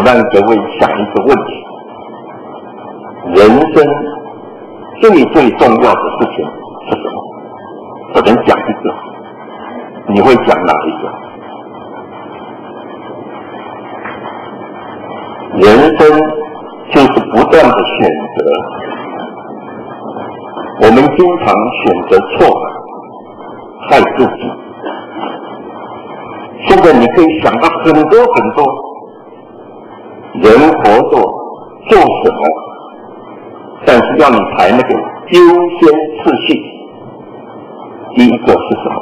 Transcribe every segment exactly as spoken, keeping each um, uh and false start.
让各位想一个问题：人生最最重要的事情是什么？我能讲一个，你会讲哪一个？人生就是不断的选择，我们经常选择错，害自己。现在你可以想到很多很多人活着做什么，但是要你排那个优先次序，第一个是什么？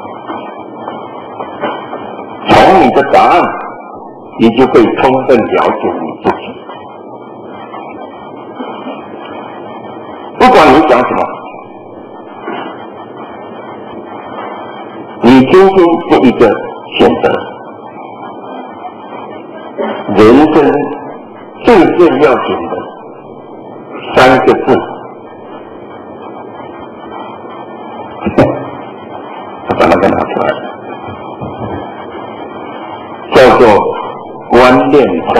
从你的答案，你就会充分了解你自己。不管你讲什么，你今天这一个选择，人生最最要紧的三个字，我把那个拿出来，叫做观念通。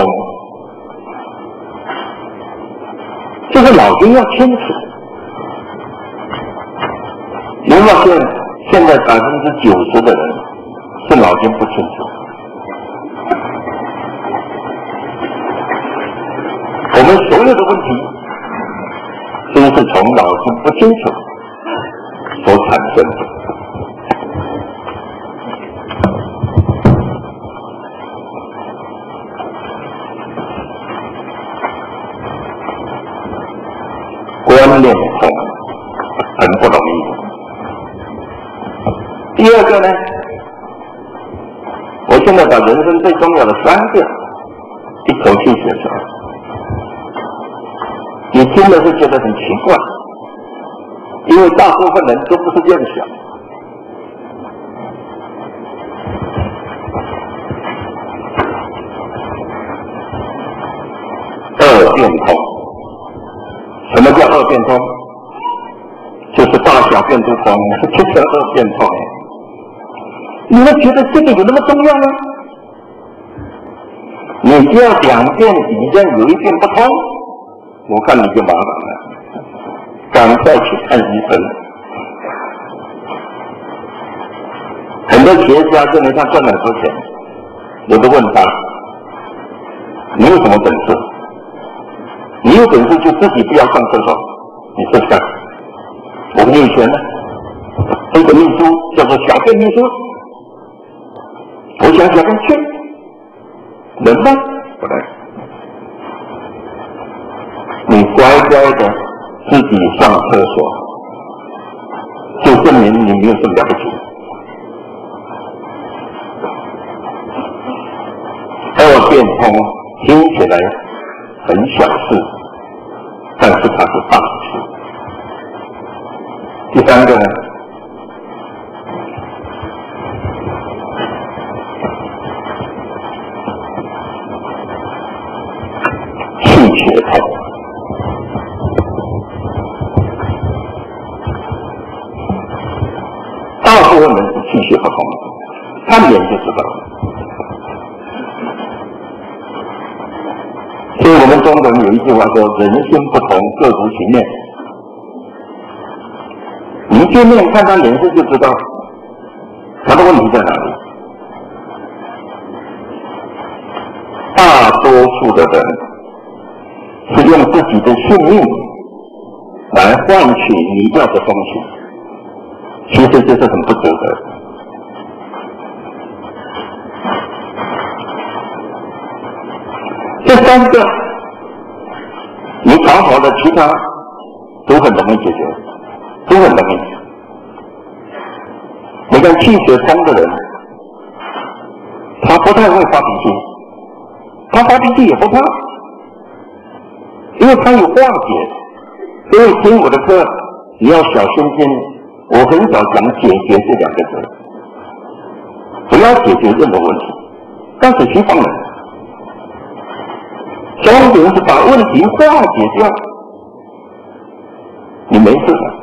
这个脑筋要清楚。你会发现，现在百分之九十的人是脑筋不清楚。我们所有的问题，都是从脑筋不清楚所产生的。观念通很不容易。第二个呢，我现在把人生最重要的三个一口气写出来。你听了会觉得很奇怪，因为大部分人都不是这样想。二变通，什么叫二变通？就是大小变不通，这叫二变通。你们觉得这个有那么重要吗？你只要两遍以上有一遍不通，我看你就麻烦了，赶快去看医生。很多企业家认为他赚了很多钱，我都问他：你有什么本事？你有本事就自己不要上厕所，你试试看。我给你钱呢，这个秘书叫做小便秘书，我想小便去，能吗？不能。你乖乖的自己上厕所，就证明你没有什么了不起。二变通听起来很小事，但是它是大事。第三个呢，气血通。大部分人是气血不通，看脸就知道了。所以我们中国人有一句话说：“人心不同，各如其面。”你一见面看他脸色就知道他的问题在哪里。大多数的人是用自己的性命来换取你要的东西，其实这是很不值得。这三个你搞好了，其他都很容易解决，都很容易。你看气血通的人，他不太会发脾气，他发脾气也不怕，因为他有化解。所以听我的课，你要小心听，我很少讲解决这两个字，不要解决任何问题，但是西方人重点是把问题化解掉，你没事了。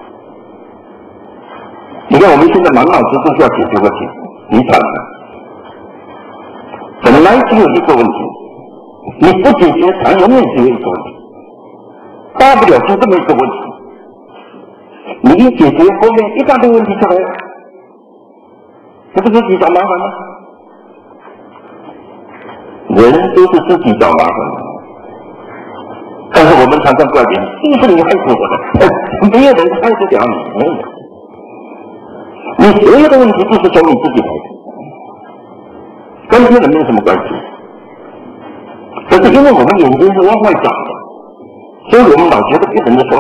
你看我们现在满脑子都是要解决问题，你惨了。本来只有一个问题， 你不解决，它永远只有一个问题，大不了就这么一个问题。你一解决，后面一大堆问题出来了，这不是自己找麻烦吗？人都是自己找麻烦的，但是我们常常怪别人，就是你害死我的，没有人害得了你，没有。你所有的问题都是从你自己来的，跟别人没有什么关系。可是因为我们眼睛是往外长的，所以我们老觉得别人的错。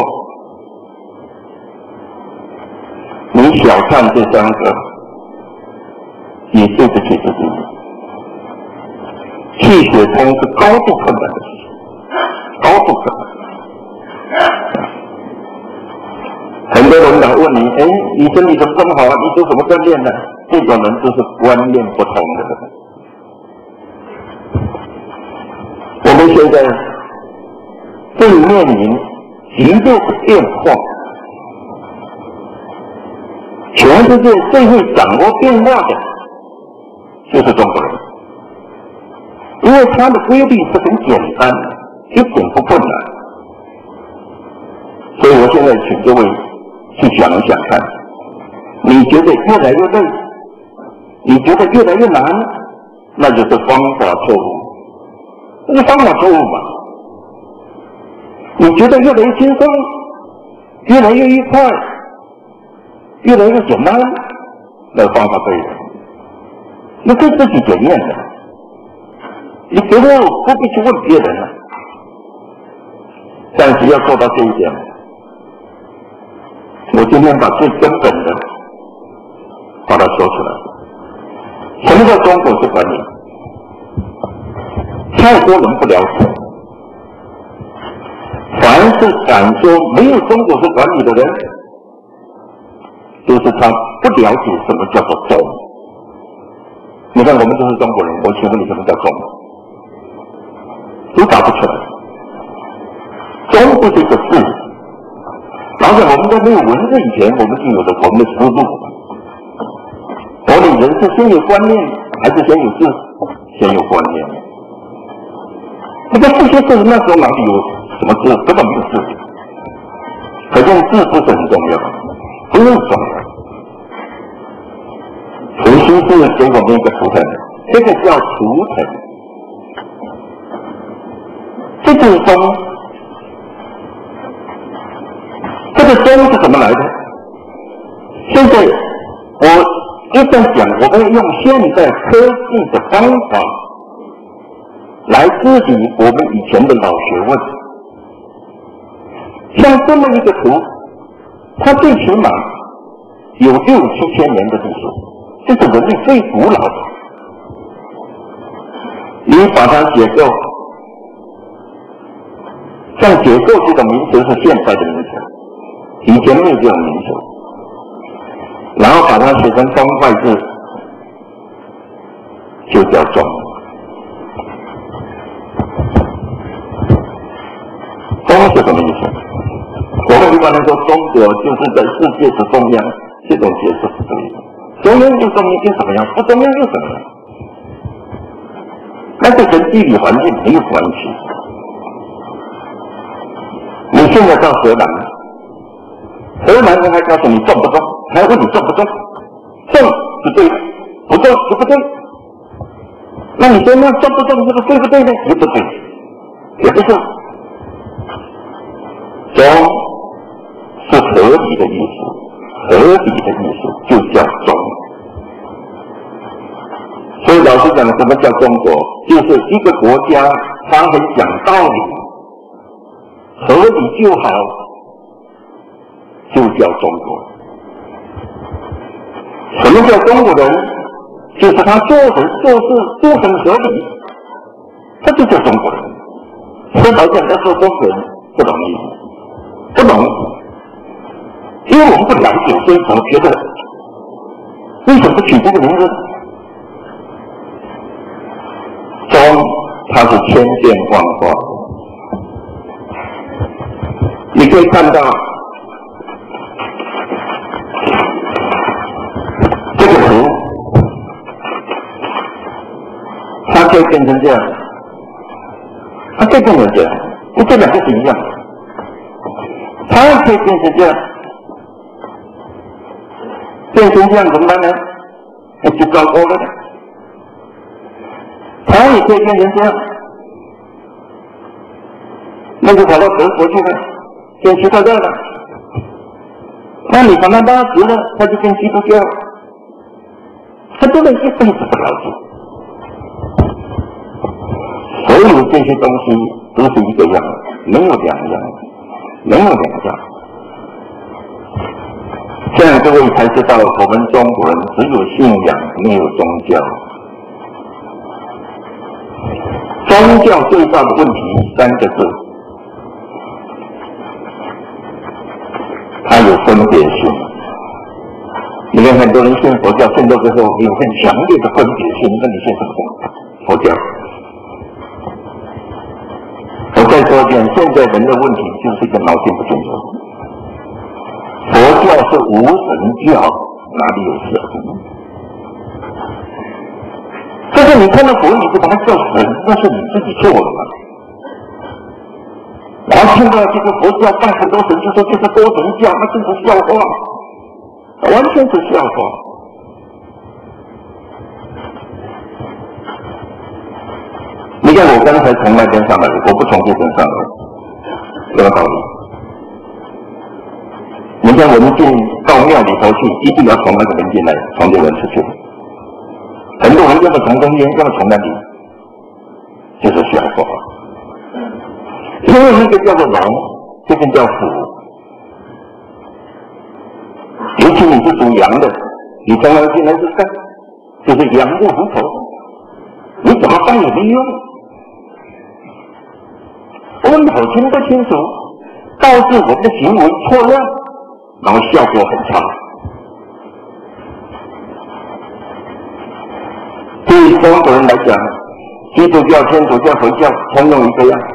你小看这三个，也对不起自己。气血通是高度困难的事情，高度困难。很多人来问你，哎，你身体怎么这么好啊？你做什么锻炼呢？这种人就是观念不同的人。我们现在正面临急烈的变化，全世界最会掌握变化的就是中国人，因为它的规律是很简单的，一点不困难。所以我现在请各位去想一想看，你觉得越来越累，你觉得越来越难，那就是方法错误，这是方法错误嘛。你觉得越来越轻松，越来越愉快，越来越简单，那方法对的，那是自己检验的。你觉得不必去问别人了，但是要做到这一点，我今天把最根本的把它说出来。什么叫中国式管理？太多人不了解。凡是敢说没有中国式管理的人，就是他不了解什么叫做中。你看我们都是中国人，我请问你什么叫中？都答不出来。中不是一个字，而且我们在没有文字以前，我们就有了我们的思路。管理人是先有观念，还是先有字？先有观念。那个这些字那时候哪里有什么字？根本没有字。可见字不是很重要，不用重要。除心是给我们一个图腾，这个叫图腾。这就是中，这个中是怎么来的？现在我一旦讲，我们用现代科技的方法来治理我们以前的老学问。像这么一个图，它最起码有六七千年的历史，这是人类最古老的。你把它解构，像解构这种名词是现代的名词，以前没有这种名词。然后把它写成方块字，就叫中。中是什么意思？我们一般来说，中国就是在世界的中央，这种解释是对的。中央就中央就怎么样，不中央又怎么样？那这跟地理环境没有关系。你现在到荷兰，荷兰人还告诉你中不中，还问你中不中，中是对的，不中就不对。那你说那中不中，这个对不对呢？也不对，也不是。中是合理的意思，合理的意思就叫中。所以老师讲什么叫中国，就是一个国家，他很讲道理，合理就好，就叫中国。什么叫中国人？就是他做人做事都很合理，这就叫中国人。说白讲，他说中国人不容易，不容易，因为我们不了解，所以我们觉得为什么不取这个名字？中，它是千变万化。你可以看到这个图，它可以变成这样， 可以变成这样，因为这两个是一样的。他也可以变成这样，变成这样怎么办呢？那就糟糕了。他也可以变成这样，那就跑到德国去了，变奇怪教了。那你把他拉直了，他就变基督教。很多人一辈子不了解，所有这些东西都是一个样，没有两样，没有两样。这样各位才知道，我们中国人只有信仰，没有宗教。宗教最大的问题三个字，它有分别性。你看很多人信佛教，信到最后有很强烈的分别心，那你信什么佛教？我再说一遍，现在人的问题就是一个脑筋不清楚。佛教是无神教，哪里有神？但是你看到佛，你就把它叫神，那是你自己做的嘛。然后看到这个佛教拜很多神，就说这是多神教，那真是笑话。完全是笑话。你看我刚才从那边上来，我不从这边上来，什么道理？你看我们进到庙里头去，一定要从那个门进来，从这门出去。很多人要么从中间，要么从那里，就是笑话。因为那个叫做龙，这边叫虎。尤其你是属羊的，你从那进来是干，就是羊入虎口，你怎么办也没用。我们脑筋不清楚，导致我们的行为错乱，然后效果很差。对中国人来讲，基督教、天主教、佛教通用一个样。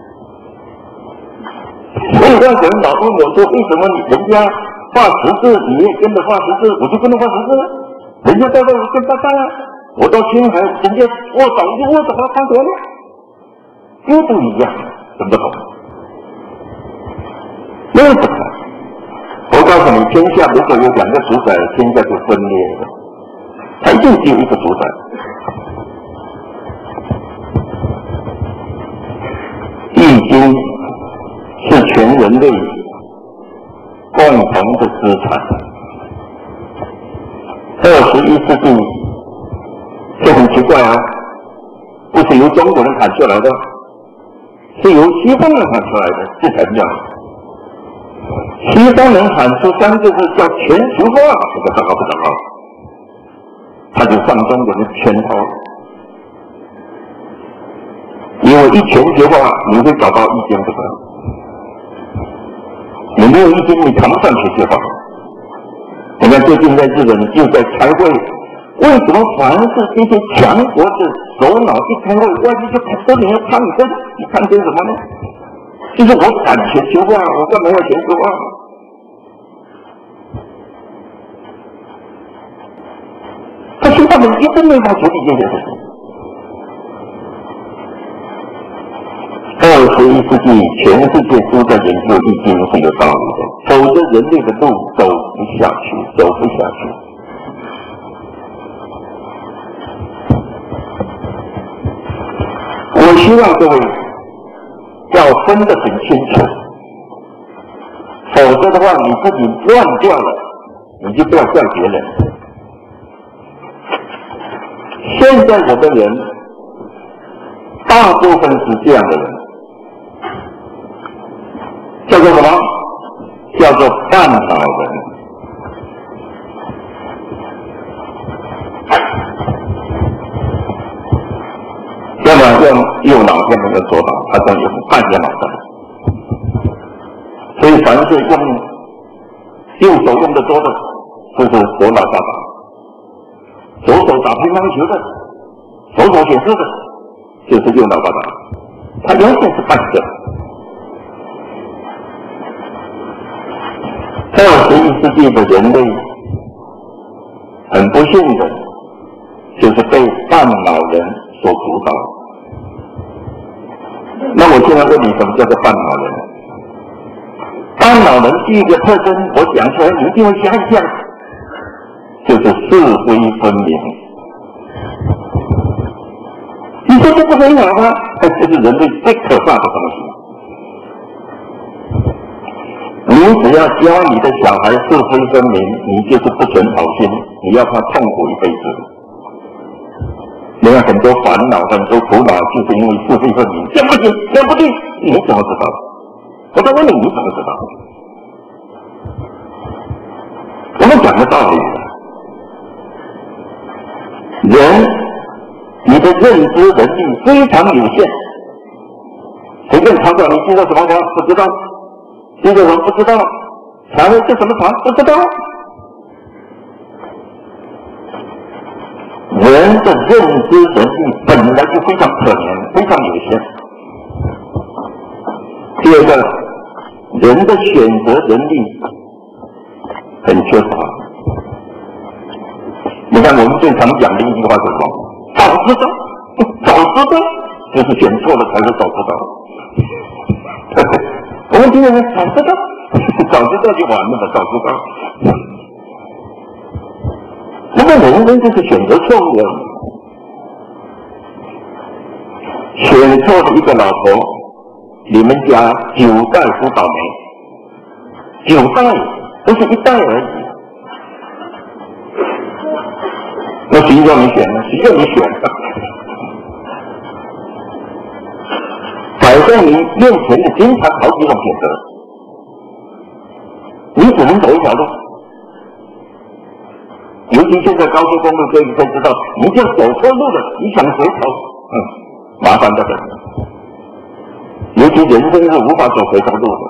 所以让人老问我说，为什么你人家画十字，你也跟着画十字，我就跟着画十字了。人家在那我跟他干啊，我到青海，人家握手就握手了，看什么？又不一样，怎么不同？又不同。我告诉你，天下如果有两个主宰，天下就分裂了。它一定只有一个主宰。易经是全人类共同的资产。二十一世纪，这很奇怪啊，不是由中国人喊出来的，是由西方人喊出来的，这才叫。西方人喊出三个字叫全球化，这个糟糕不糟糕？他就上中国的圈套，因为一全球化，你会找到意见不同。你没有意见，你谈不上全球化。你看最近在日本就在开会，为什么凡是这些强国的首脑一开会，外面就都你要抗争？你抗争什么呢？就是我反全球化，我干嘛要全球化？但是他们一定没法处理这件事情。二十一世纪，全世界都在研究易经是有道理的，否则人类的路走不下去，走不下去。我希望各位要分得很清楚，否则的话，你自己乱掉了，你就不要怪别人。现在有的人，大部分是这样的人，叫做什么？叫做半脑人。要么用右脑，要么用左脑，他都有半个脑袋。所以凡是用右手用的多的，就是左脑发达；左手打乒乓球的，左手写字的，就是右脑发达。他永远是半个。二十一世纪的人类，很不幸的，就是被半脑人所主导。 那我现在问你，什么叫做半脑人？半脑人第一个特征，我讲出来你一定会想象，就是是非分明。你说这不很好吗？这是人类最可怕的东西。你只要教你的小孩是非分明，你就是不存好心，你要他痛苦一辈子。你看很多烦恼、很多苦恼，就是因为是非分明，这样不行，这样不对，你怎么知道？我在问你，你怎么知道？我们讲的道理，人你的认知能力非常有限。随便查找你记得什么话不知道，记得什么不知道，查的是什么查不知道。人的认知能力本来就非常可怜，非常有限。第二个，人的选择能力很缺乏。你看我们最常讲的一句话是什么？早知道，早知道，就是选错了才会早知道。我们听人早知道，早知道就完了，早知道。那么人生就是选择错误了，选错了一个老婆，你们家九代都倒霉，九代不是一代而已。那谁叫你选呢？谁叫你选的？摆在你面前的经常好几种选择，你只能走一条路。尤其现在高速公路，各位都知道，你就走错路了，你想回头，嗯，麻烦的很。尤其人生是无法走回头路的。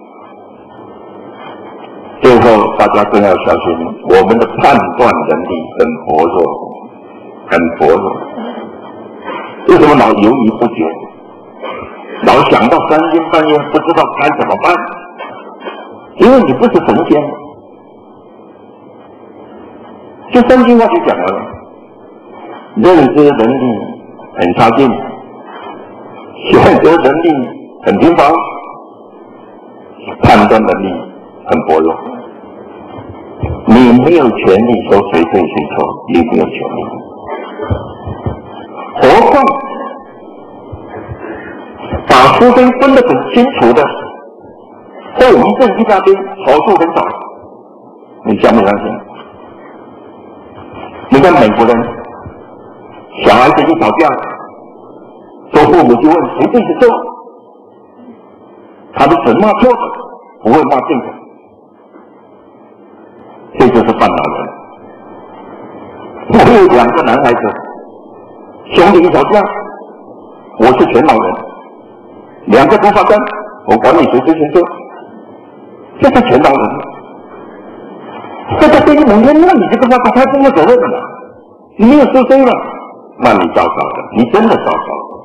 最后，大家更要小心，我们的判断能力很薄弱，很薄弱。为什么老犹豫不决？老想到三更半夜不知道该怎么办？因为你不是神仙。这三句话就讲了，认知能力很差劲，选择能力很贫乏，判断能力很薄弱。你没有权利说谁对谁错，你没有权利。何况把是非分得很清楚的，后遗症一大堆，好处很少。你相不相信？你看美国人，小孩子一吵架，做父母就问谁对谁错，他们只骂错的，不会骂对的。这就是半脑人。我有两个男孩子，兄弟一吵架，我是全脑人，两个都发干，我管你谁对谁错，这是全脑人。这个对你某天，那你这个爸爸他负责任的嘛？你没有说对了，那你糟糕了，你真的糟糕了。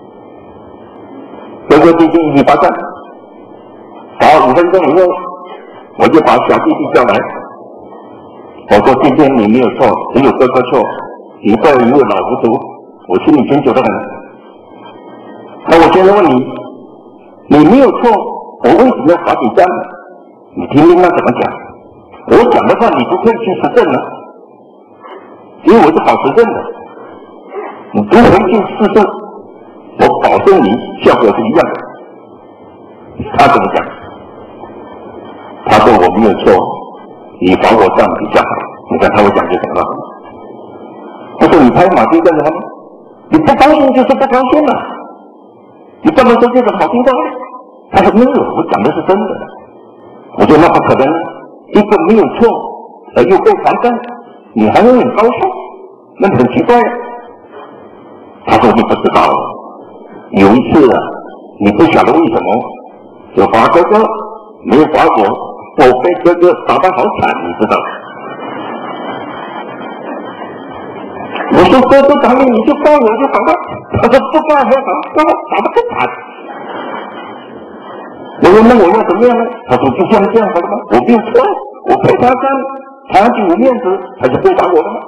哥哥弟弟一起打架，打五分钟以后，我就把小弟弟叫来，我说今天你没有错，只有哥哥错，你这一位老糊涂，我心里清楚的很。那我现在问你，你没有错，我为什么要罚你站呢？你听听他怎么讲。我讲的话你不可以去实证了，因为我是搞实证的。你读回去试证，我保证你效果是一样的。他怎么讲？他说我没有错，你罚我站比较好。你看他会讲些什么？他说你拍马屁干什么？你不高兴就是不高兴了，你干嘛说这种好听话？他说没有，我讲的是真的。我说那不可能。一个没有错，而又被罚站，你还会很高兴？那很奇怪。他说你不知道，有一次啊，你不晓得为什么，就罚哥哥，没有罚我，我被哥哥打得好惨，你知道？我说哥哥打你，你就告我就好了。他说不告还好，告我打得更惨。我说那我要怎么样呢？他说就像这样好了吗？我没有错，我陪他干，他就有面子，他就不打我了吗？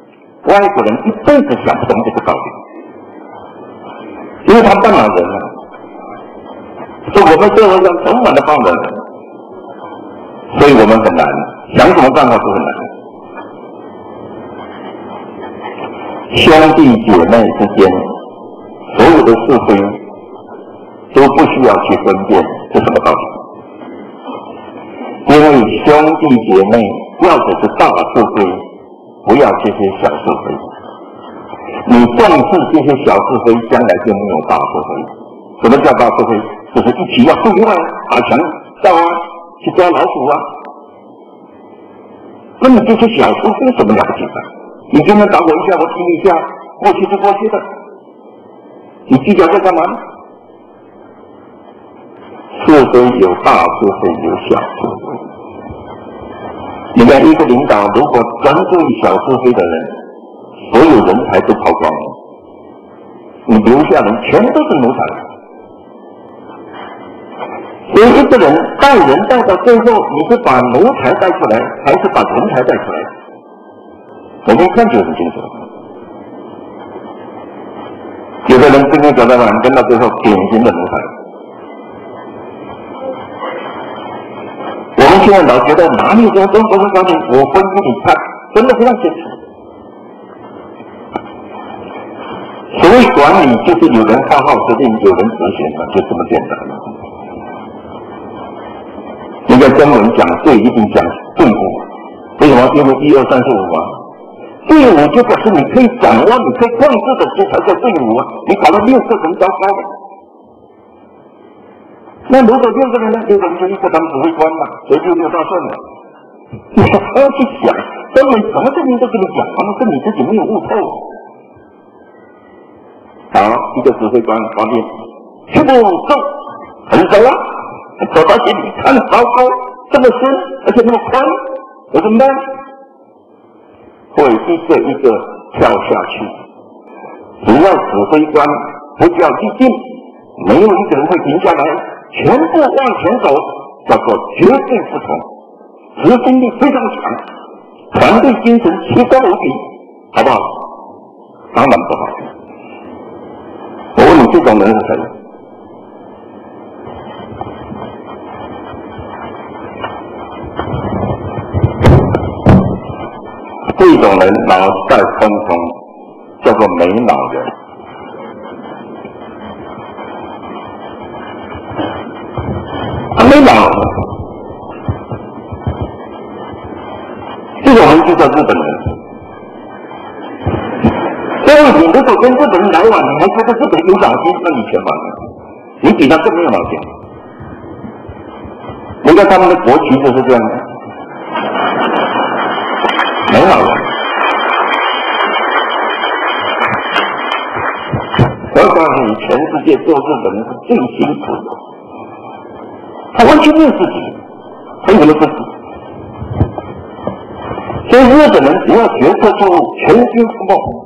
外国人一辈子想不懂这个道理，因为他半脑人啊， 说我们社会上充满了放任，所以我们很难想什么办法都很难。兄弟姐妹之间，所有的是非都不需要去分辨是什么道理，因为兄弟姐妹要的是大是非，不要这些小是非。你重视这些小是非，将来就没有大是非。什么叫大是非？就是一起要对外打墙道啊，去抓老鼠啊。那你这些小是非有什么了不起的？你今天打我一下，我踢你一下，过去是过去的，你计较在干嘛呢？是非有大是非，有小是非。你看一个领导如果专注于小是非的人，所有人才都抛光了，你留下人全都是奴才。所以一个人带人带到最后，你是把奴才带出来，还是把人才带出来？我们一看就很清楚。有的人跟你走到哪，跟到最后典型的奴才。我们现在老觉得哪里说中国人高兴，我分给你看，真的非常清楚。所谓管理，就是有人发号施令，有人执行嘛，就这么简单。你在中文讲对，一定讲队伍，为什么？因为一二三四五嘛。队伍就表示你可以掌握、你可以控制的，这才叫队伍啊！你搞了六个很糟糕的。那如果六个人呢？六个人就一个当指挥官嘛，谁就六大顺了。你还要去想，根本什么事情都跟你讲，他们是你自己没有悟透。好，一个指挥官发令，去步走，很熟啊，走到这里看糟糕，这么深，而且那么宽，我怎么办？会一个一个跳下去。只要指挥官不叫激进，没有一个人会停下来，全部往前走，叫做绝对服从，执行力非常强，团队精神奇高无比，好不好？当然不好。我问你，这种人是谁？这种人脑袋空空，叫做没脑人。他没脑，这种人就叫日本人。所以你如果跟日本人来往，你还觉得日本人有脑筋，那你全完了，你比他更没有脑筋。你看他们的国旗就是这样的。没脑人，我告诉你，全世界做日本人是最辛苦的，他完全没有自己，他有什么自己？所以日本人只要决策错误，全军覆没。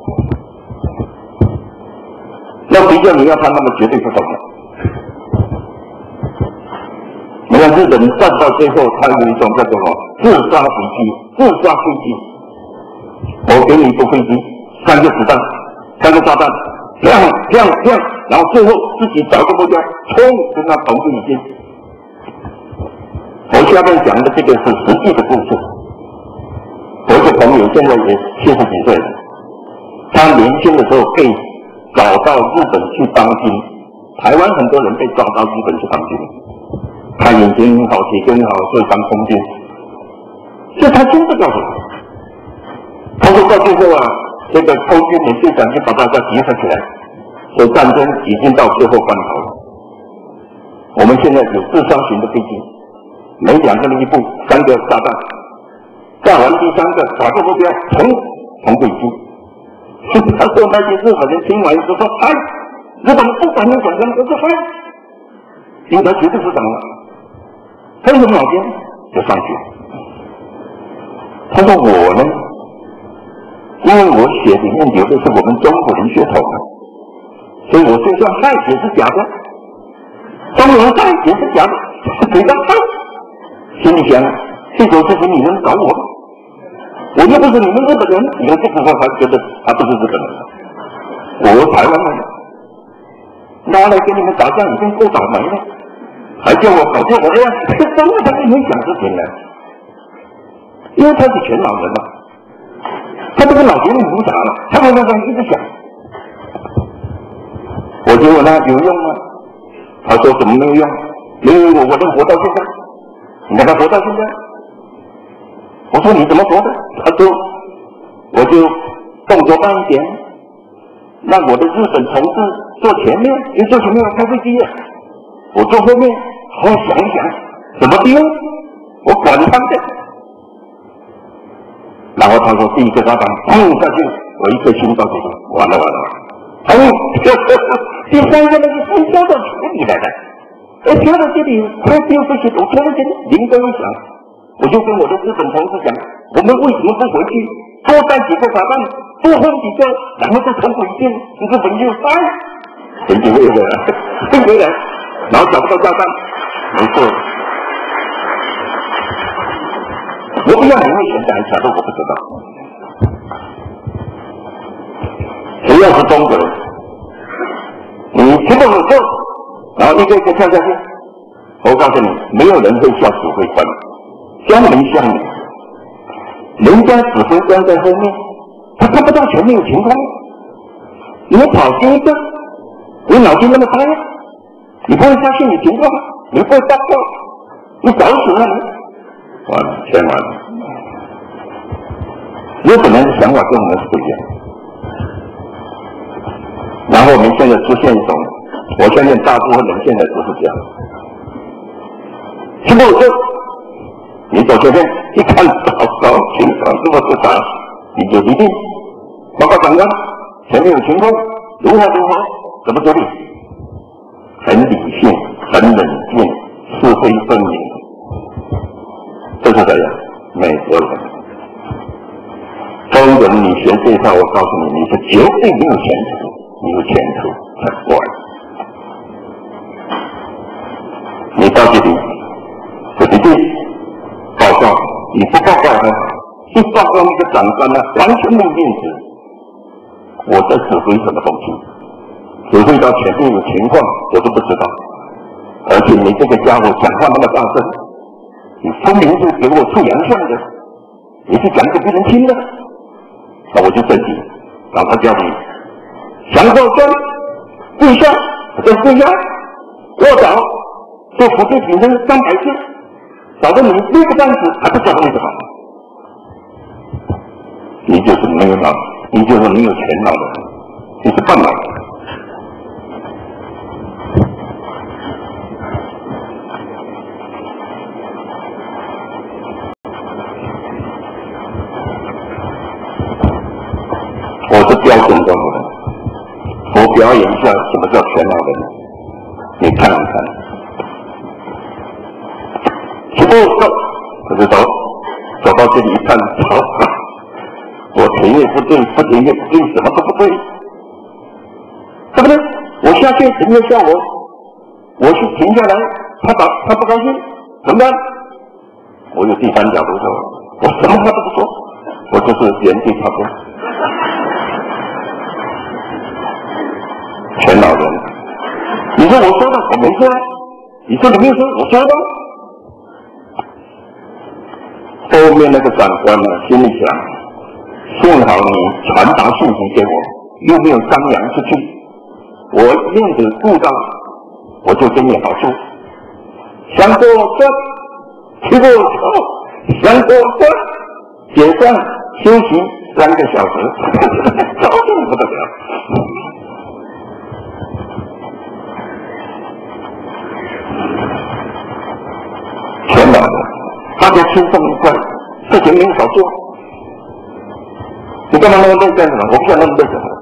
要比较你要他那么绝对不懂的。你看日本人战到最后，他有一种叫做什么自杀飞机，自杀飞机。我给你一部飞机，三个子弹，三个炸弹，这样这样这样，然后最后自己找个目标，冲跟他同归于尽。我下面讲的这个是实际的故事。我一个朋友现在也七十几岁了，他年轻的时候被找到日本去当兵，台湾很多人被找到日本去当兵，他眼睛好，体格好，所以当空军。这他亲自告诉我。他说到最后啊，这个空军连队长就把大家集合起来，说战争已经到最后关头了。我们现在有自杀型的飞机，每两个人一部，三个炸弹，炸完第三个找个目标，冲同归于尽。他说那些日本人听完就说：“嗨，日本人不管你讲什么都是嗨，因为他绝对是长了，他有脑筋就上去。”他说我呢？因为我血里面流的是我们中国人血统的，所以我就算害也是假的，中国人害也是假的，嘴巴害，心里想，这种事情你能搞我吗？我又不是你们日本人，你看这个时候还觉得他不是日本人，我台湾人，拿来跟你们打仗已经够倒霉了， 还叫我搞定我这样，这当然他就没想之前呢，因为他是全老人嘛，他这个脑筋无啥了，他会慢慢一直想。我就问他有用吗？他说怎么没有用？因为我我能活到现在，你看他活到现在。我说你怎么活的？他说我就动作慢一点，让我的日本同志坐前面，因为坐前面要开飞机啊，我坐后面好好想一想怎么丢，我管他的。然后他说第一个炸弹砰下去，我一颗心脏就说完了完了完了。哎，第三个那个是飘到处理来的，哎，飘到这里快丢这些，我突然间灵光一闪，我就跟我的日本同事讲，我们为什么不回去多带几个炸弹，多轰几个，然后再重复一遍，日本就翻，神经病的，对不对？然后找不到炸弹，没错。我不知道你会选择还是假的，我不知道。只要是中国人，你全部有做，然后一个一个跳下去，我告诉你，没有人会下指挥官，乡民乡民，人家指挥官在后面，他看不到前面有情况，你跑第一个，你脑筋那么呆，你不会发现有情况，你不会报告，你搞死了你，完了，全完了。日本人的想法跟我们是不一样。然后我们现在出现一种，我相信大部分人现在都是这样。全部就你走前面一看，糟糕，情况这么复杂，你就一定报告长官，前面有情况，如何如何，怎么处理？很理性，很冷静，是非分明，这是这样。美国人，中人你学这一套，我告诉你，你是绝对没有前途。你有前途，才怪！你到这里，我一定报告，你不报告呢？一报告那个长官呢，完全没有面子。我在指挥什么东西？指挥到前面有情况，我都不知道。而且你这个家伙讲话那么大声，你分明是给我出洋相的，你是讲给别人听的，那我就生气，让他叫你。强迫症，跪下，再跪下，卧倒，做伏地挺身三百次，搞得你六个半死还不知道为什么？你就是没有脑，你就是没有全脑的，你是半脑的。我是标准中国人。我表演一下什么叫全脑人，你看一看。起步走，我就走，走到这里一看，好，我前面不对，不前面不对，什么都不对，对不对？我下去，人家叫我，我去停下来，他打他不高兴，怎么办？我有第三角度说，我什么话都不说，我就是原地踏步。全脑人，你说我说的我没说，你说你没有说，我说的。后面那个长官呢，心里想，幸好你传达信息给我，又没有张扬出去，我面子顾到，我就给你好处。想过关，吃过酒，想过关，解散休息三个小时，高兴不得了。全脑的，大家轻松愉快，事情没有少做。你干嘛那么累干什么？我不想那么累干什么？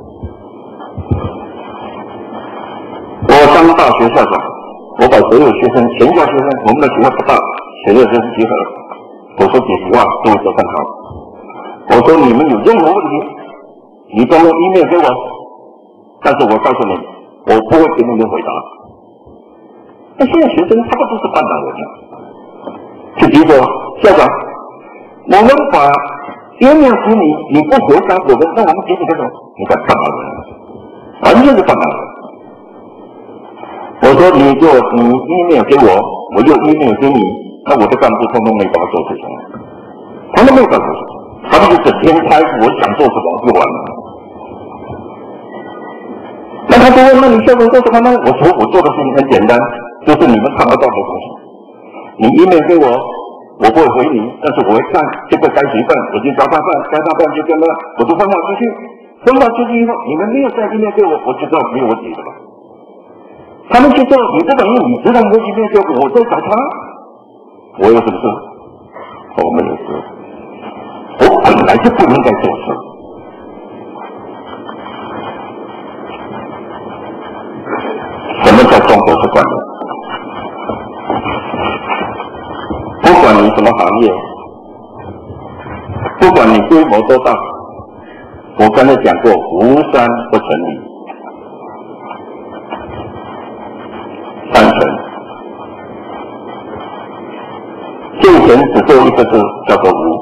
我当大学校长，我把所有学生，全校学生，我们的学校不大，所有学生集合，我说几句话，各位都看好。我说你们有任何问题，你都用 email 给我，但是我告诉你，我不会给你们回答。那现在学生他不都是半党人吗？就比如说，校长，我们把 email 给你，你不回答我们，那我们给你个什么？你看半党人，完全是半党人。 我说你给我，你 email 给我，我又 email 给你，那我的干部通通没办法做事情，他们没有办法做事情，他们就整天开我想做什么就完了。那他就问，那你下面做什么呢？我说我做的事情很简单，就是你们看不到的东西。你 email 给我，我不会回你，但是我会看这个该谁办，我就交他办，该他办就跟他，我就分发出去，分发出去以后，你们没有再 email 给我，我就知道没有问题了吧？他们去做，你不等于你知道你会 email 给我，我在找他，我有什么事？我没有事，我本来就不应该做事。什么叫中国式管理？不管你什么行业，不管你规模多大，我刚才讲过，无三不成理。三成，最前只做一个字，叫做无。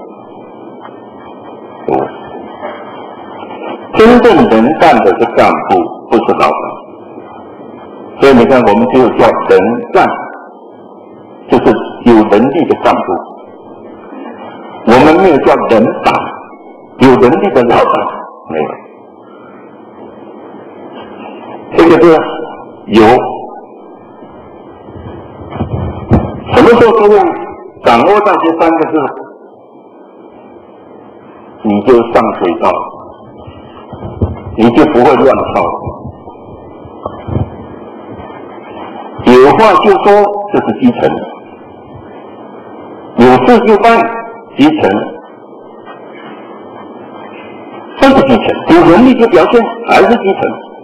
无。真正能干的是干部，不是老板。所以你看，我们只有叫人干，就是有能力的干部。我们没有叫人打，有能力的老板没有。这个是有。什么时候各位掌握到这三个字，你就上水道，你就不会乱套。有话就说，这是基层；有事就办，基层。这是基层，有能力就表现，还是基层。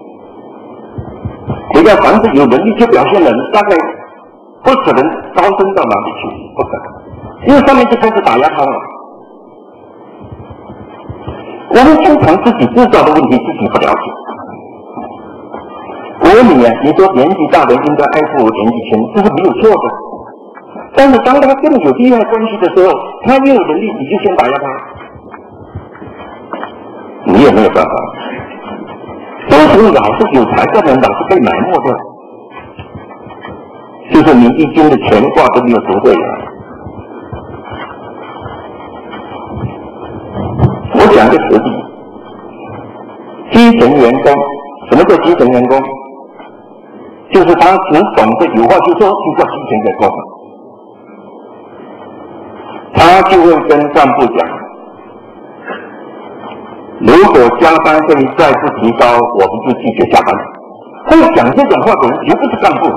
你要凡是有能力就表现的人，大概不可能高升到哪里去，不可能，因为上面就开始打压他了。我们经常自己制造的问题自己不了解。我问你啊，你说年纪大的应该爱护年纪轻，这是没有错的。但是当他跟你有利害关系的时候，他越有能力，你就先打压他，你也没有办法。为什么老是有才干的人老是被埋没掉？就是你一军的全挂都没有读对了。我讲个实例，基层员工，什么叫基层员工？就是他只懂得有话就说，就叫基层员工。他就会跟干部讲，如果加班费再不提高，我们就拒绝加班。会讲这种话的人绝不是干部，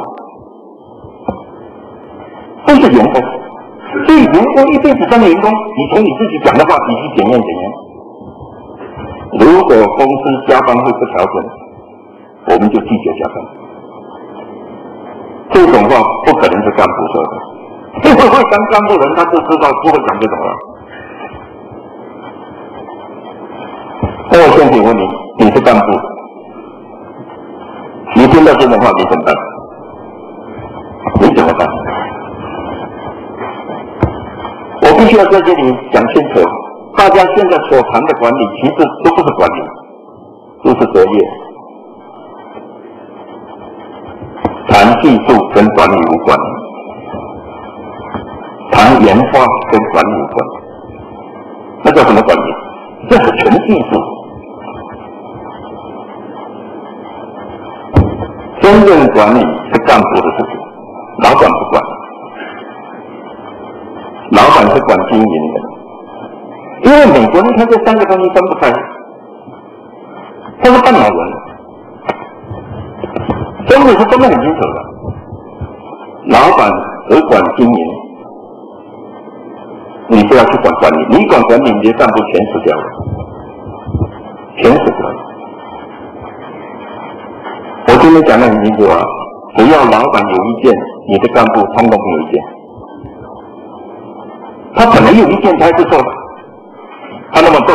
都是员工。所以员工一辈子当员工，你从你自己讲的话，你去检验检验。如果公司加班费不调整，我们就拒绝加班。这种话不可能是干部说的，因为会当干部人他就知道不会讲这种话。那我现在问你，你是干部，你听到这种话你怎么办？你怎么办？我必须要在这里讲清楚，大家现在所谈的管理其实都不是管理，都是作业。谈技术跟管理无关，谈研发跟管理无关，那叫什么管理？这是纯技术。真正管理是干部的事情，老板不管，老板是管经营的。因为美国人他这三个东西分不开，他是半老人。中国是分得很清楚的，老板只管经营，你不要去管管理，你管管理，你的干部全死掉了，全死掉了。我今天讲得很清楚啊，只要老板有意见，你的干部通通没有意见。他本来有意见才是错的，他那么笨，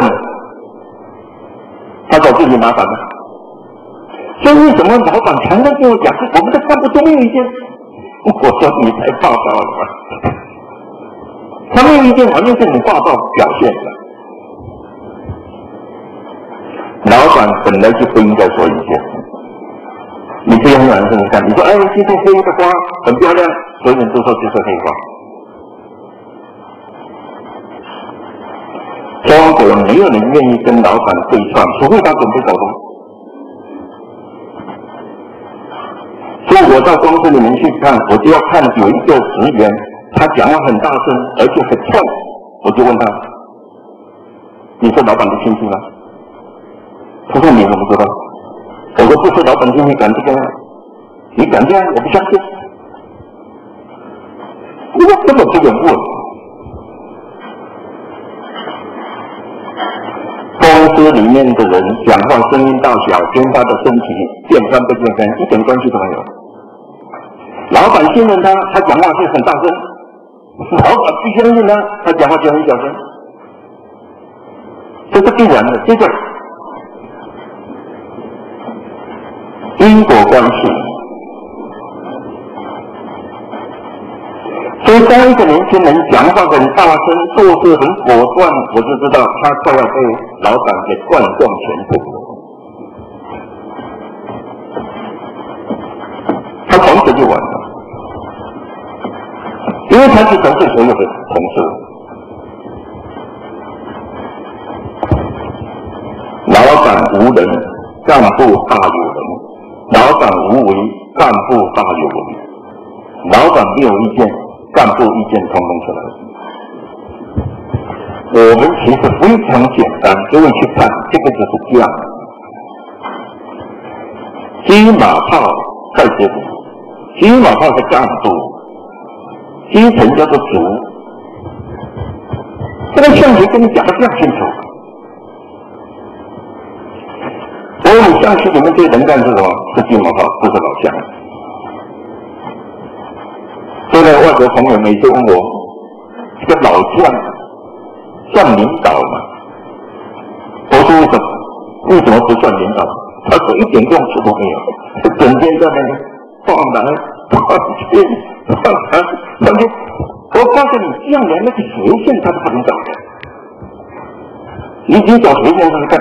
他找自己麻烦了。所以为什么老板常常跟我讲，我们的干部都没有意见？我说你太霸道了吧！他没有意见，完全是你霸道表现的。老板本来就不应该说意见， 你不用男生看，你说哎，今天黑的花很漂亮，所有人都说这是黑花。中国没有人愿意跟老板对串，除非他准备走路。所以我到公司里面去看，我就要看有一个职员，他讲话很大声，而且很冲，我就问他：“你是老板的亲戚吗？”他说：“你怎么知道？”我说：“不是老板亲戚敢这个，你敢这样，我不相信。”我根本不敢问。公司里面的人讲话声音大小，跟他的身体健康不健康一点关系都没有。老板信任他，他讲话就很大声；老板不相信他，他讲话就很小声。这是必然的，这个因果关系。所以当一个年轻人讲话很大声，做事很果断，我就知道他快要被老板给冠状全部。他从此就完了，因为他去得罪所有的同事。老板无人，干部大有人；老板无为，干部大有为；老板没有意见，干部意见通通出来。我们其实非常简单，各位去看，这个就是这样。机马炮在这里，机马炮是干部，基层叫做主。这个象棋跟你讲的非常清楚。我问你，象棋里面对人干是什么？是机马炮，不是老将。现在外国朋友每次问我，这个老将算领导吗？我说为什么？为什么不算领导？他说一点用处都没有，整天在那里放来放去放来放去。我告诉你，这样连那个斜线他都不能找的。你你找斜线试试看。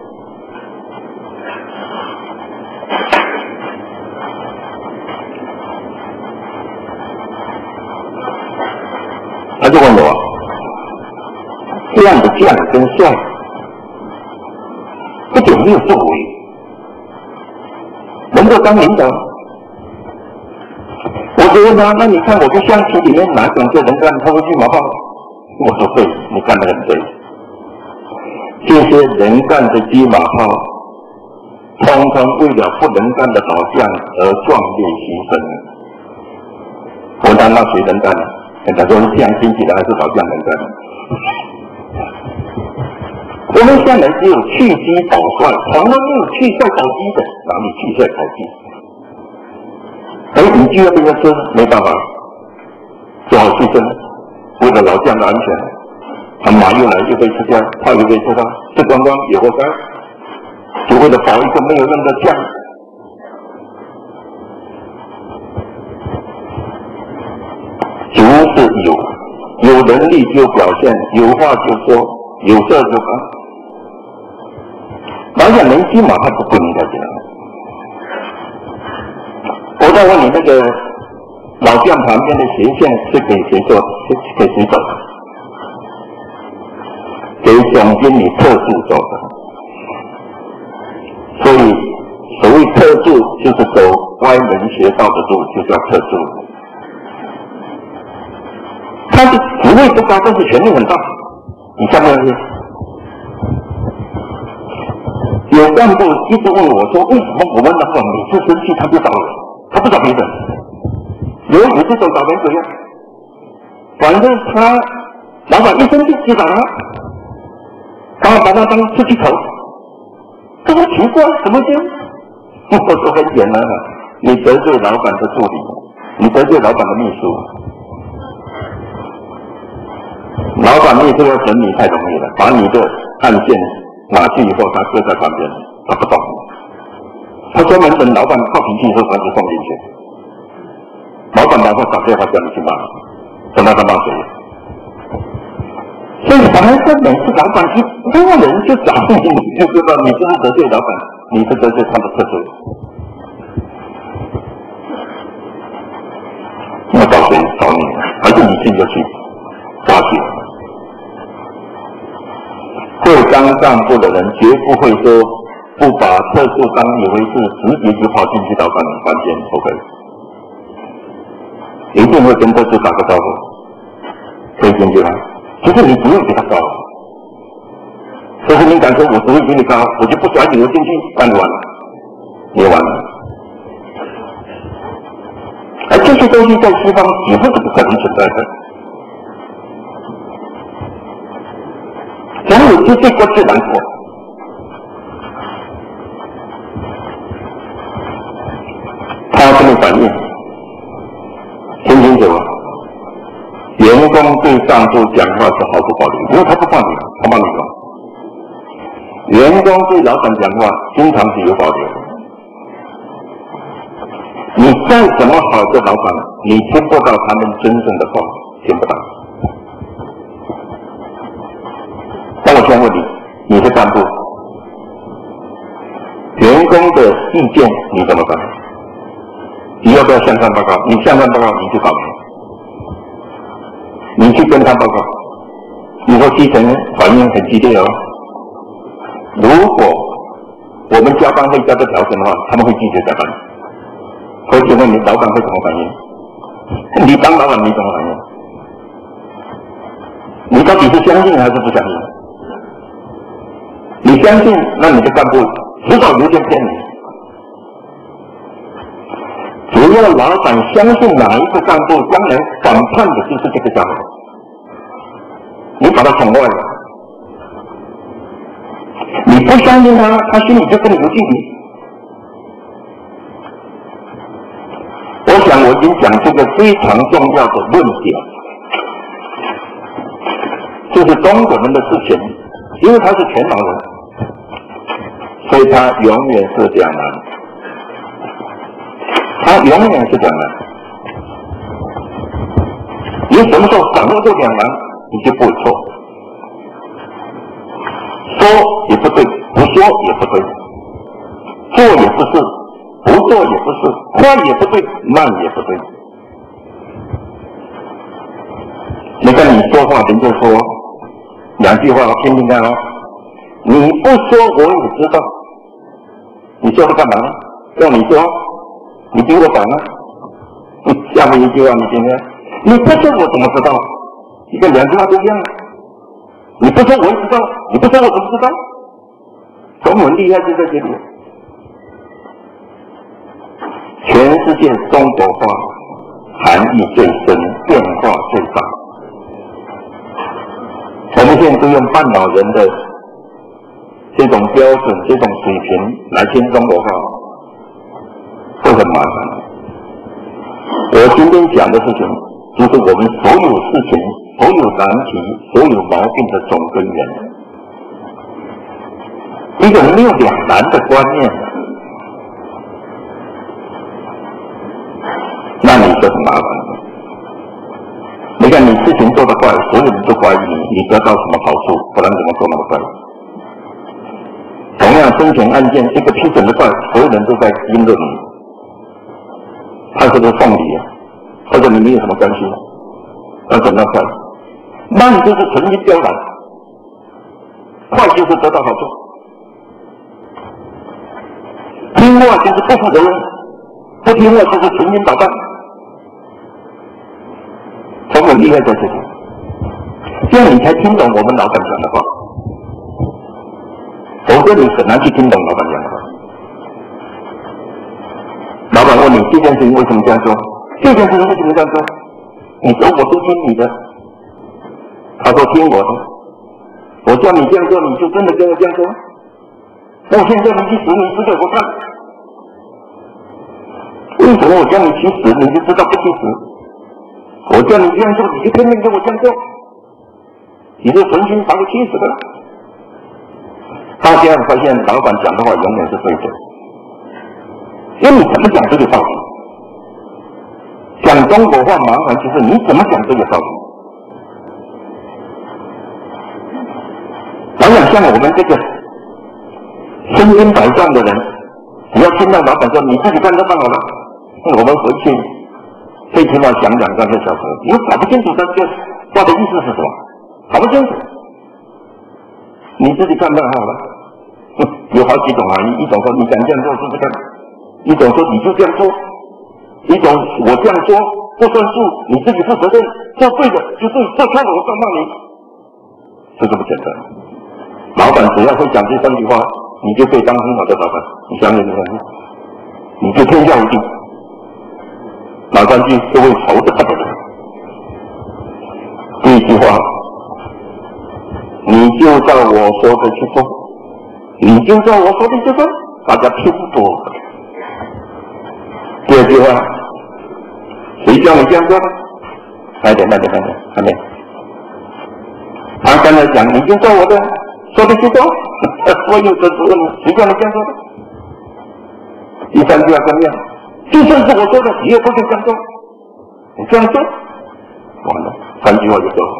他就问我，这样的将跟帅，不久没有作为，能够当领导？我就问他，那你看我在象棋里面哪种是人干？他说机马炮。我说对，你看得很对。这些人干的机马炮，通通为了不能干的老将而壮烈牺牲。我当那谁人干呢？他说是这样听起来还是老将人干。我们向来只有去机保帅，从来没有去帅保机的，哪里去帅保机？而你就要这个车，没办法，只好牺牲，为了老将的安全。他马又来又被吃掉，炮又被吃掉，吃光光也活该，只为了保一个没有用的将。主是有，有能力就表现，有话就说，有事就干。老想人机马他不不应该这样。我再问你，那个老将旁边的斜线是给谁做？是给谁走的？给总经理特助走的。所以，所谓特助就是走歪门邪道的路，就叫特助。他的职位不高，但是权力很大。你相不相信？有干部一直问我说：“为什么我们老板每次生气他就找我，他不找别人？有有这种倒霉鬼啊！反正他老板一生气就找他，然后把他当出气头。这么奇怪，怎么这样？”我说很简单啊，你得罪老板的助理，你得罪老板的秘书。老板秘书要整理太容易了，把你的案件拿去以后，他搁在旁边，他不懂。他专门等老板发脾气的时候，他就放进去。老板马上打电话叫你去骂，等到他骂谁？所以反而是每次老板一多人就找你，你就知道你是不是得罪老板，你是得罪他的特助。 信就去挖掘。会当干部的人绝不会说不把特殊当一回事，直接就跑进去老板的房间，不会，一定会跟特殊打个招呼，可以进去吗？其实你不用给他招呼，可是你敢说我只会比你高，我就不抓你，我进去，那你完了，你完了。而这些东西在西方几乎是不可能存在的。然后就对过自然说，他这么反应，听清楚了。员工对上司讲话是毫不保留，因为他不怕你，他怕你说。员工对老板讲话经常是有保留。你再怎么好的老板，你听不到他们真正的话，听不到。那我先问你，你是干部，员工的意见你怎么办？你要不要向上报告？你向上报告，你就倒霉。你去跟他报告，你说基层反应很激烈哦。如果我们加班会加个调整的话，他们会拒绝加班。我请问你，老板会怎么反应？你当老板你怎么反应？你到底是相信还是不相信？你相信，那你的干部迟早有一天骗你。只要老板相信哪一个干部，将来反叛的就是这个家伙。你把他宠坏了，你不相信他，他心里就跟你有距离。我想我已经讲出个非常重要的论点，就是中国人的事情，因为他是全脑人，所以他永远是两难，他永远是两难。你什么时候掌握这两难，你就不会错。说也不对，不说也不对，做也不是，不做也不是，快也不对，慢也不对。你看你说话，人就说两句话，听听看哦。你不说我也知道，你说它干嘛呢？要你说，你比我懂啊。下面一句话你听听，你不说我怎么知道？你看两句话都一样。你不说我也知道，你不说我怎么知道？中文厉害就在这里。全世界中国话含义最深，变化最大。我们现在都用半脑人的这种标准、这种水平来听中国话，会很麻烦。我今天讲的事情，就是我们所有事情、所有难题、所有毛病的总根源。一个没有两难的观念，那你就很麻烦了。你看你事情做得快，所有人都怀疑你，你得到什么好处，不然怎么做那么快？同样申请案件，一个批准的快，所有人都在议论你，他是不是送礼啊？或者你没有什么关系？要怎么快？慢就是成绩刁难，快就是得到好处。听话就是不负责任，不听话就是存心捣蛋。中文厉害在这里，这样你才听懂我们老板讲的话，否则你很难去听懂老板讲的话。老板问你这件事情为什么这样做？这件事情为什么这样做？你说我都听你的，他说听我的，我叫你这样做，你就真的跟我这样做？那我现在叫你去死，你死给我看。为什么我叫你去死，你就知道不去死？我叫你这样做，你就偏偏跟我这样做，你是存心把我气死的了。大家发现老板讲的话永远是对的，因为你怎么讲都有道理。讲中国话麻烦就是你怎么讲都有道理。想想像我们这个身经百战的人，只要听到老板说你自己干就办好了，我们回去最起码想两三个小时，你搞不清楚他这话的意思是什么，搞不清楚，你自己看看好了。有好几种啊，一种说你敢这样做试试看，一种说你就这样做，一种我这样说不算数，你自己负责任，做对的就对，做错了我再骂你，就这么简单。老板只要会讲这三句话，你就可以当很好的老板，你相信不相信？你就天下无敌。哪三句都会愁得不得了。第一句话，你就照我说的去做，你就照我说的去做，大家听不多。第二句话，谁叫你这样做的？慢点，慢点，慢点，慢点。他刚才讲，你就照我的说的去做，我有的时候谁叫你这样做的？第三句话怎么样？就算是我说的，你也不可以这样做。你这样做，完了，三句话就够了。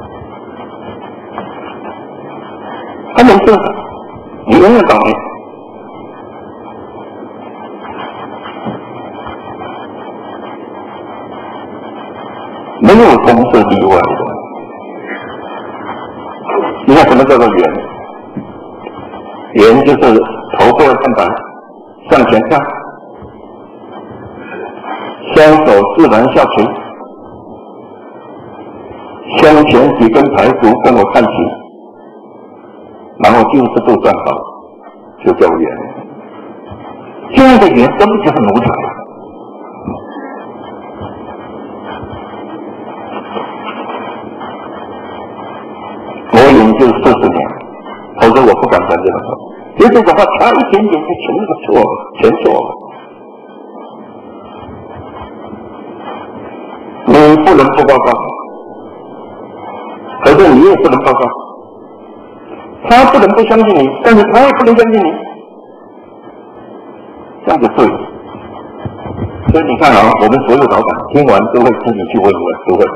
他没事，你永远倒霉。没有公是例外的。你看什么叫做圆？圆就是头部看白，向前看。双手自然下垂，胸前几根排骨跟我看齐，然后九十度站好，就叫圆。这样的圆根本就是奴才。我研究四十年，否则我不敢讲这个话。因为这个话差一点点就全是错了，全错了。你不能不报告，可是你也不能报告。他不能不相信你，但是他也不能相信你，这样就对了。所以你看啊，我们所有老板听完都会自己去问问，都会。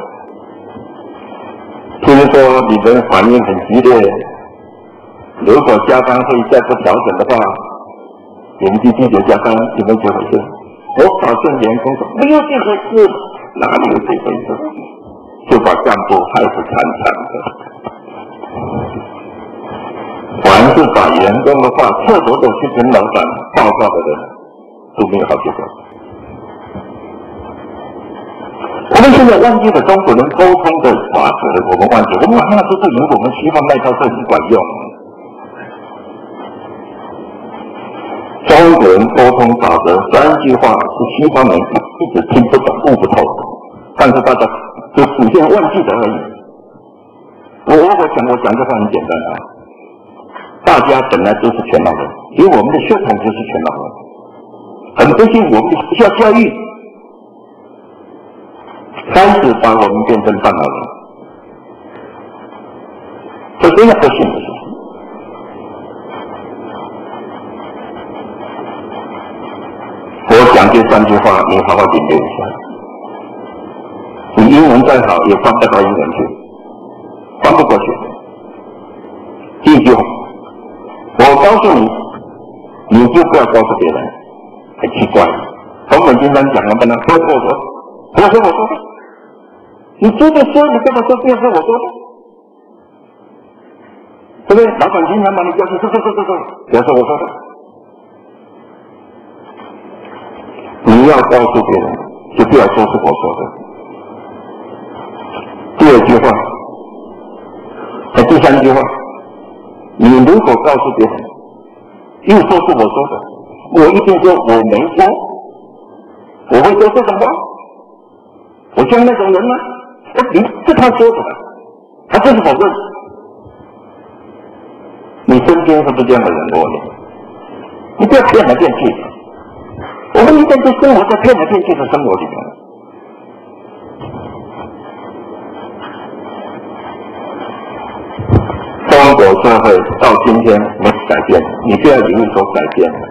譬如说你的反应很激烈，如果加班费再不调整的话，你们去拒绝加班，有没有这回事？我保证员工说没有这回事。哪里有这回事？就把干部害死惨惨的。凡是把员工的话赤裸裸去跟老板报告的人，都没有好结果。我们现在忘记了中国人沟通的法则，我们忘记，我们那时候以为我们西方那套设计管用。中国人沟通法则三句话是西方人一直听不懂、悟不透，但是大家就普遍忘记了而已。我我讲我讲这话很简单啊，大家本来都是全老人，因为我们的血统就是全老人，很不幸我们的学校教育开始把我们变成半老人，这真的不幸的事情。我讲这三句话，你好好研究一下。你英文再好，也翻不到英文去，翻不过去。第一句话，我告诉你，你就不要告诉别人，很奇怪。我们经常讲了，不能说我说，我说我说的，你这个说，你干嘛说这是我说的？对不对？老板经常把你叫去，说说说说说，不要说我说的。你要告诉别人，就不要说是我说的。第二句话，和第三句话，你如果告诉别人，又说是我说的，我一定说我没说，我会说这种话。我像那种人吗？你是他说的，他就是否认。你身边是不是这样的人？我问你，你不要骗来骗去。我们一般都生活在骗来骗去的生活里面。中国社会到今天没改变，你不要以为说改变了。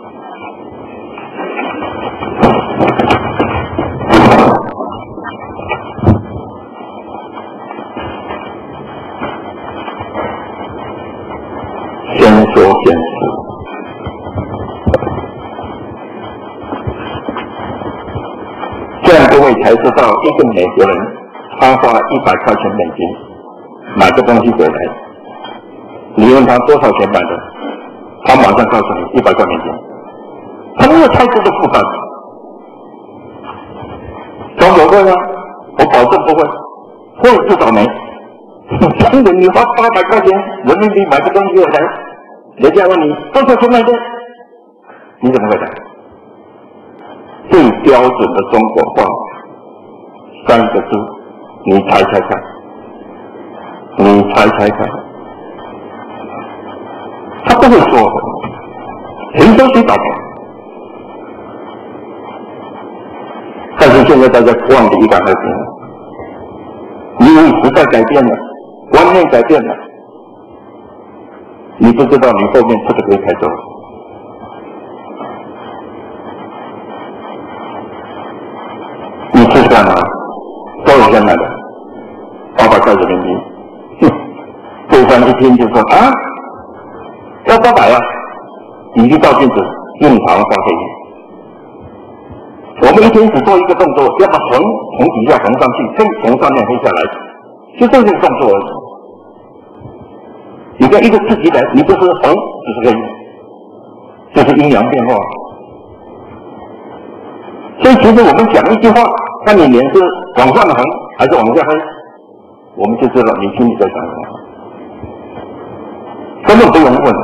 先说现实。这样各位才知道一个美国人他花一百块钱美金买个东西回来，你问他多少钱买的，他马上告诉你一百块美金，他没有太多的负担。中国会吗？我保证不会，会就倒霉。真的，你花八百块钱人民币买个东西回来，人家问你多少钱买的，你怎么回答？最标准的中国话，三个字，你猜猜看，你猜猜看，他不会说的，谁说谁倒霉。但是现在大家忘得一干二净了，因为时代改变了，观念改变了，你不知道你后面这个可以开走。你试看啊，多少钱买的？八百块人民币。哼，对方一听就说啊，要八百啊！你去照镜子，印堂发黑。我们一天只做一个动作，要把横从底下横上去，黑从上面黑下来，就这个动作而已。你看一个刺激来，你不是横就是黑，就是阴阳变化。所以其实我们讲一句话，看你脸是往上的横还是往下黑，我们就知道你心里在想什么，根本不用问。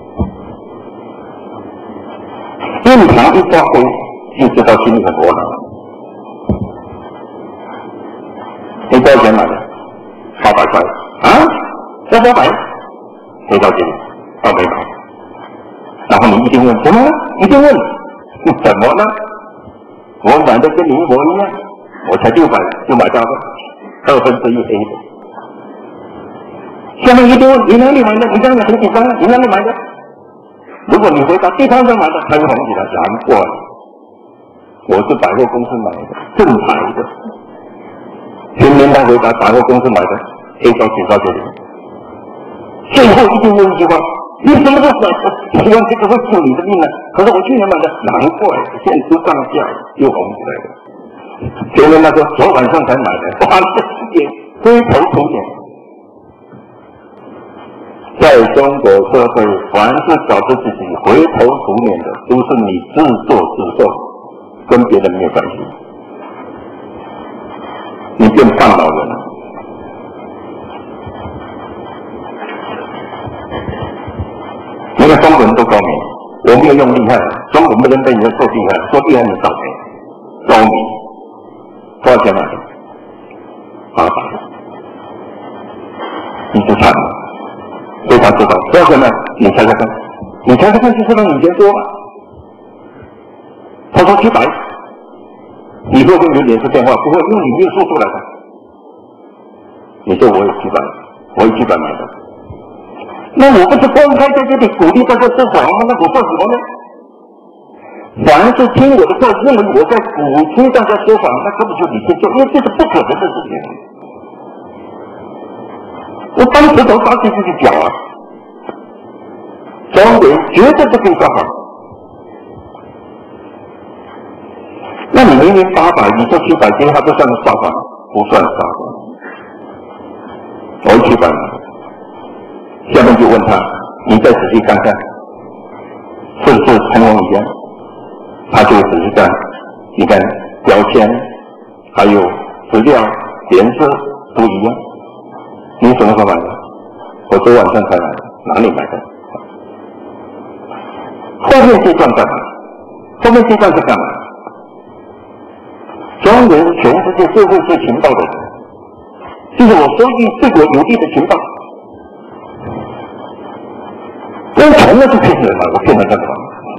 印堂一发黑，就知道心里很窝囊。你多少钱买的？八百块啊？要八百？谁到这里？到没买？然后你一定问什么？一定问怎么呢？我买的跟你一模一样，我才六百就买到了二分之一黑的。下面一定问你哪里买的？你这样很紧张，你哪里买的？如果你回答地摊上买的，他就红起来，难怪我是百货公司买的，正牌的。偏偏他回答百货公司买的，黑到警察局里。最后一定问一句话：你什么时候买的？希望这个会救你的命呢？可是我去年买的，难怪现在都上架了，又红起来了。前面他说昨晚上才买的，哇，这世界灰头土脸。在中国社会，凡是导致自己回头土脸的，都是你自作自受，跟别人没有关系。你变半老人了。你看中国人都高明，我没有用厉害，中国不能被人家说厉害，说厉害你倒霉。高明，多少钱买的？八百，你就惨了。非常知道多少钱买？你猜猜看，你猜猜看，就知道你先说吧。他说七百，你会不会有脸色变化？不会，因为你没有说出来的。你说我有七百，我有七百买的。那我不是公开在这里鼓励大家说谎吗？那我做什么呢？凡是听我的课认为我在鼓吹大家说谎，那根本就你先做，因为这是不可能的事情。我当石头打进自己脚啊！中国人绝对不可以说谎。那你明明八百，你说七百，今天还不算撒谎，不算撒谎。我七百。下面就问他，你再仔细看看，是不是同样一样？他就仔细看，你看标签，还有质量、颜色都一样。你什么时候买的？我昨晚上才买的，哪里买的？后面这段干嘛？后面这段是干嘛？中国人是全世界社会最情报的人，就是我收益对我有利的情报。我从来就骗人了，我骗人干什么？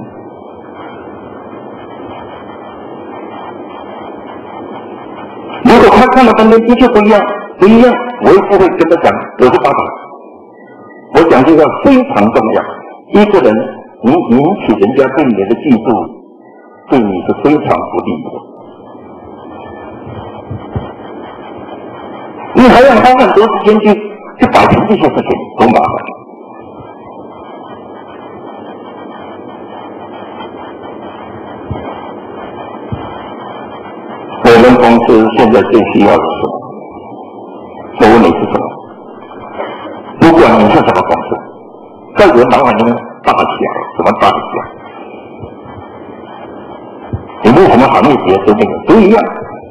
如果他看了半天的确不一样，不一样，我也不会跟他讲我是八百。我讲这个非常重要，一个人你引起人家对你的记住，对你是非常不利的。你还要花很多时间去去摆平这些事情，多麻烦。我们公司现在最需要的是什么？我问你是什么？不管你是什么公司，在人老板中大小，什么大小，你为什么行业别说这个都一样？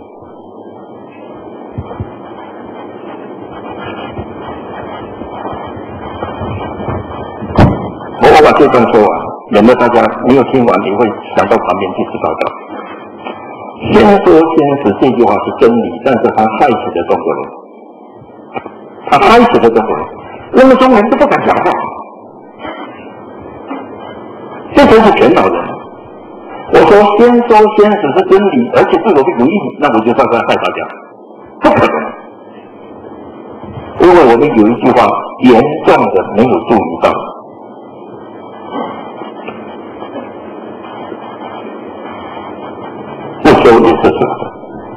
我我把这段说完，免得大家没有听完，你会想到旁边去知道的。先说先死这句话是真理，但是他害死了中国人，他害死了中国人，那么中国人都不敢讲话，这都是全脑人。我说先说先死是真理，而且对我的有益，那我就算在害大家，不可能。因为我们有一句话，严重的没有注意到。不修也是错的。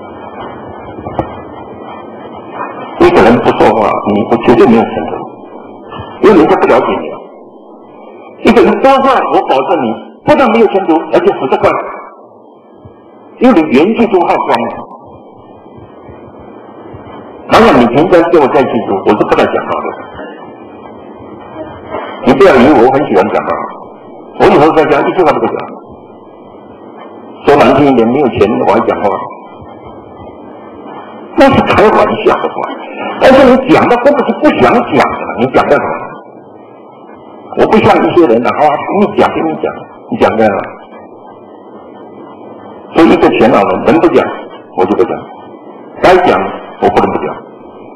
一个人不说话，你不绝对没有前途，因为人家不了解你。一个人说话，我保证你不但没有前途，而且死得快，因为你元气都耗光了。当然，你平常给我再记住，我是不太讲话的。你不要以为我很喜欢讲话，我以后在家一句话都不讲。说难听一点，没有钱我还讲话，那是开玩笑的话。但是你讲的根本是不想讲的，你讲干什么？我不像一些人啊，啊，跟你讲跟你讲，你讲干什么？所以一个全脑人能不讲，我就不讲；该讲我不能不讲。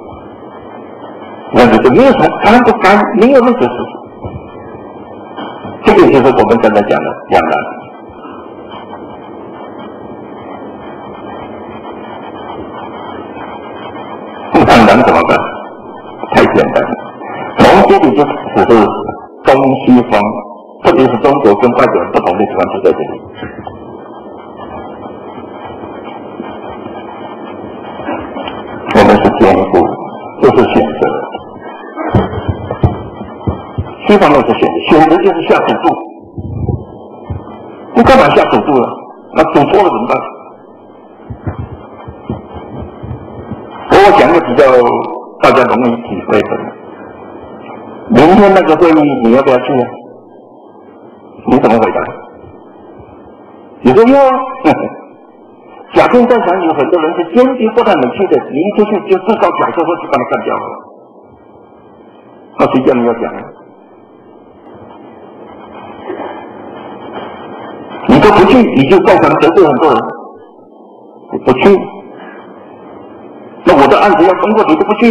那就是没有什么该不该，没有那个事情。这个就是我们刚才讲的两难。两难怎么办？太简单了。从这里就只是东西方，特别是中国跟外国人不同的地方就在这里。我们是兼顾，这是选择。西方都是选择，选择就是下赌注。你干嘛下赌注了？那赌错了怎么办？我讲个比较大家容易体会的。明天那个会议你要不要去啊？你怎么回答？你说要啊。假定在场有很多人是坚决不让你去的，你一出去就制造假设说去把他干掉了。那谁叫你要讲啊？你都不去，你就造成得罪很多人。你不去，那我的案子要通过，你都不去。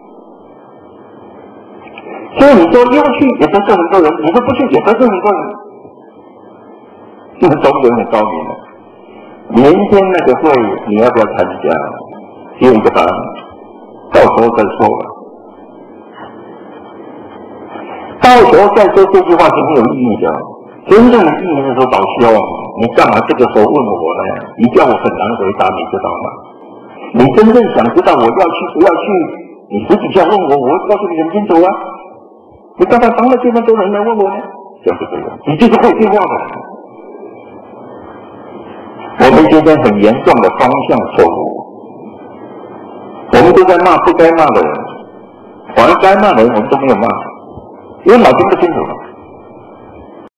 所以你说要去也得罪很多人，你说不去也得罪很多人。这个中国人很高明的。明天那个会你要不要参加？只有一个答案，到时候再说吧。到时候再说这句话是没有意义的。真正的意义是说，老兄，你干嘛这个时候问我呢？你叫我很难回答，你知道吗？你真正想知道我要去不要去，你私底下问我，我会告诉你很清楚啊。你干嘛当了这么多人来问我呢？讲不对的，你就是会变化的。我们现在很严重的方向错误，我们都在骂不该骂的人，反而该骂的人我们都没有骂，因为脑筋不清楚了。